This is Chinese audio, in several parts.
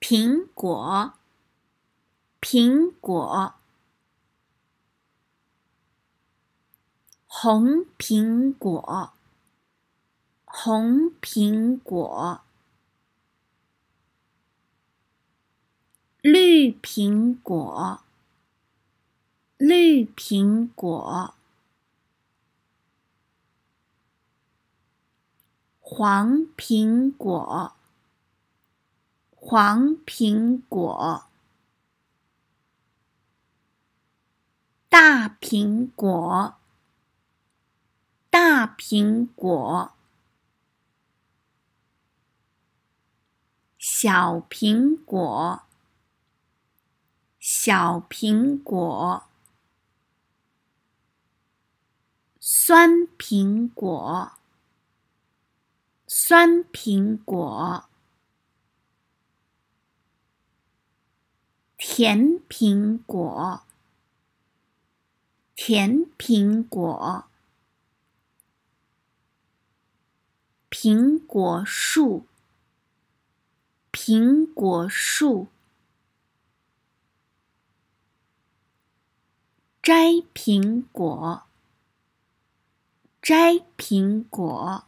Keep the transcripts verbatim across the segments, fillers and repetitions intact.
苹果，苹果，红苹果，红苹果，绿苹果，绿苹果，黄苹果，黄苹果，大苹果，大苹果，小苹果，小苹果，酸苹果，酸苹果，甜苹果，甜苹果，苹果树，苹果树，摘苹果，摘苹果，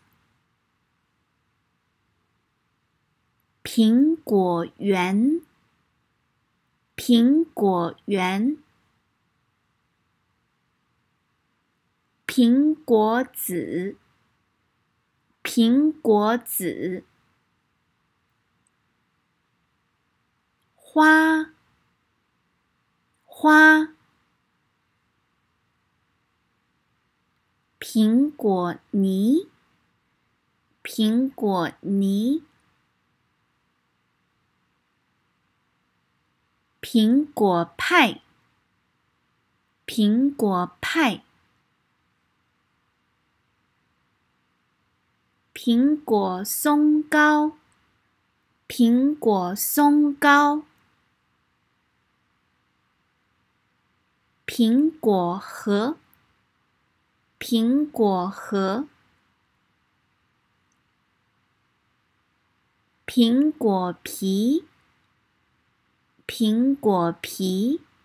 苹果园，苹果园，苹果籽，苹果籽，花，花，苹果泥，苹果泥，苹果派，苹果派，苹果松糕，苹果松糕，苹果核，苹果核，苹果皮，苹果皮，